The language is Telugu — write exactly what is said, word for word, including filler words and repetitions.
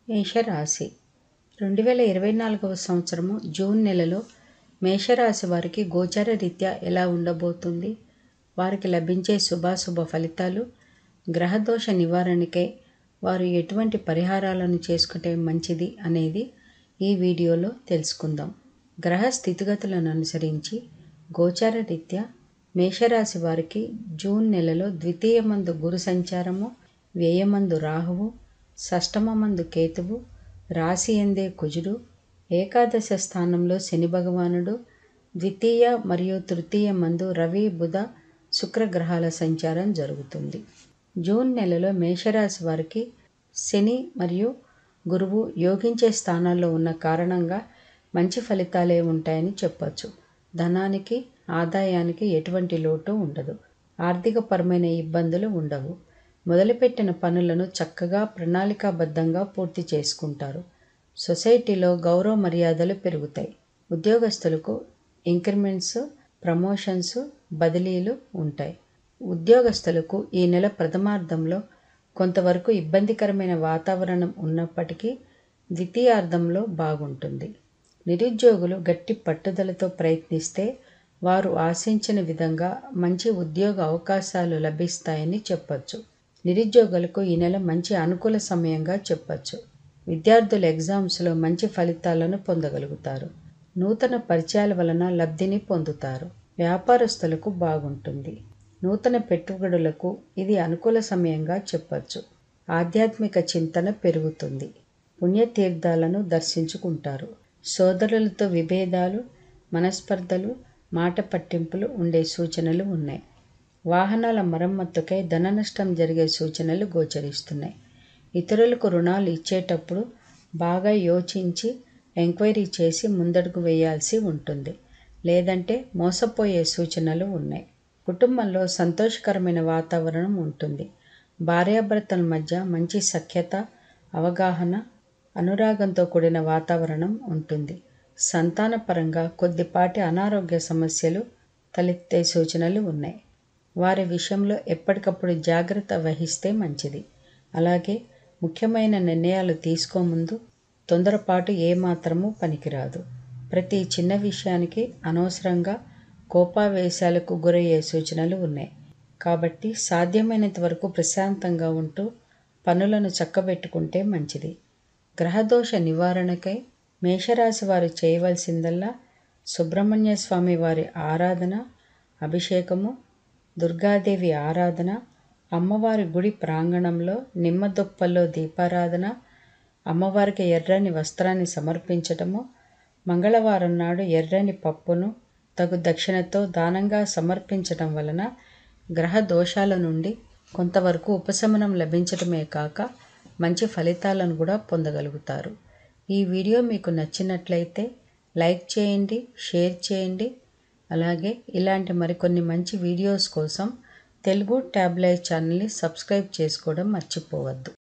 మేషరాశి రెండు వేల ఇరవై నాలుగవ సంవత్సరము జూన్ నెలలో మేషరాశి వారికి గోచార రీత్యా ఎలా ఉండబోతుంది, వారికి లభించే శుభాశుభ ఫలితాలు, గ్రహదోష నివారణకై వారు ఎటువంటి పరిహారాలను చేసుకుంటే మంచిది అనేది ఈ వీడియోలో తెలుసుకుందాం. గ్రహ స్థితిగతులను అనుసరించి గోచార రీత్యా మేషరాశి వారికి జూన్ నెలలో ద్వితీయమందు గురు సంచారము, వ్యయమందు రాహువు, షష్టమమందు కేతువు, రాశి ఎందే కుజుడు, ఏకాదశ స్థానంలో శని భగవానుడు, ద్వితీయ మరియు తృతీయ మందు రవి బుధ శుక్రగ్రహాల సంచారం జరుగుతుంది. జూన్ నెలలో మేషరాశి వారికి శని మరియు గురువు యోగించే స్థానాల్లో ఉన్న కారణంగా మంచి ఫలితాలే ఉంటాయని చెప్పచ్చు. ధనానికి ఆదాయానికి ఎటువంటి లోటు ఉండదు. ఆర్థికపరమైన ఇబ్బందులు ఉండవు. మొదలుపెట్టిన పనులను చక్కగా ప్రణాళికాబద్ధంగా పూర్తి చేసుకుంటారు. సొసైటీలో గౌరవ మర్యాదలు పెరుగుతాయి. ఉద్యోగస్తులకు ఇంక్రిమెంట్స్, ప్రమోషన్స్, బదిలీలు ఉంటాయి. ఉద్యోగస్తులకు ఈ నెల ప్రథమార్థంలో కొంతవరకు ఇబ్బందికరమైన వాతావరణం ఉన్నప్పటికీ ద్వితీయార్థంలో బాగుంటుంది. నిరుద్యోగులు గట్టి పట్టుదలతో ప్రయత్నిస్తే వారు ఆశించిన విధంగా మంచి ఉద్యోగ అవకాశాలు లభిస్తాయని చెప్పచ్చు. నిరుద్యోగులకు ఈ నెల మంచి అనుకూల సమయంగా చెప్పచ్చు. విద్యార్థులు ఎగ్జామ్స్లో మంచి ఫలితాలను పొందగలుగుతారు. నూతన పరిచయాల వలన లబ్ధిని పొందుతారు. వ్యాపారస్తులకు బాగుంటుంది. నూతన పెట్టుబడులకు ఇది అనుకూల సమయంగా చెప్పచ్చు. ఆధ్యాత్మిక చింతన పెరుగుతుంది. పుణ్యతీర్థాలను దర్శించుకుంటారు. సోదరులతో విభేదాలు, మనస్పర్ధలు, మాట పట్టింపులు ఉండే సూచనలు ఉన్నాయి. వాహనాల మరమ్మతుకై ధన నష్టం జరిగే సూచనలు గోచరిస్తున్నాయి. ఇతరులకు రుణాలు ఇచ్చేటప్పుడు బాగా యోచించి ఎంక్వైరీ చేసి ముందడుగు వేయాల్సి ఉంటుంది. లేదంటే మోసపోయే సూచనలు ఉన్నాయి. కుటుంబంలో సంతోషకరమైన వాతావరణం ఉంటుంది. భార్యాభర్తల మధ్య మంచి సఖ్యత, అవగాహన, అనురాగంతో కూడిన వాతావరణం ఉంటుంది. సంతానపరంగా కొద్దిపాటి అనారోగ్య సమస్యలు తలెత్తే సూచనలు ఉన్నాయి. వారి విషయంలో ఎప్పటికప్పుడు జాగ్రత్త వహిస్తే మంచిది. అలాగే ముఖ్యమైన నిర్ణయాలు తీసుకోముందు తొందరపాటు ఏమాత్రమూ పనికిరాదు. ప్రతి చిన్న విషయానికి అనవసరంగా కోపావేశాలకు గురయ్యే సూచనలు ఉన్నాయి. కాబట్టి సాధ్యమైనంత వరకు ప్రశాంతంగా ఉంటూ పనులను చక్కబెట్టుకుంటే మంచిది. గ్రహదోష నివారణకై మేషరాశి వారు చేయవలసిందల్లా సుబ్రహ్మణ్య స్వామి వారి ఆరాధన, అభిషేకము, దుర్గాదేవి ఆరాధన, అమ్మవారి గుడి ప్రాంగణంలో నిమ్మదొప్పల్లో దీపారాధన, అమ్మవారికి ఎర్రని వస్త్రాన్ని సమర్పించటము, మంగళవారం నాడు ఎర్రని పప్పును తగు దక్షిణతో దానంగా సమర్పించటం వలన గ్రహ దోషాల నుండి కొంతవరకు ఉపశమనం లభించటమే కాక మంచి ఫలితాలను కూడా పొందగలుగుతారు. ఈ వీడియో మీకు నచ్చినట్లయితే లైక్ చేయండి, షేర్ చేయండి. అలాగే ఇలాంటి మరికొన్ని మంచి వీడియోస్ కోసం తెలుగు ట్యాబ్లైట్ ఛానల్ని సబ్స్క్రైబ్ చేసుకోవడం మర్చిపోవద్దు.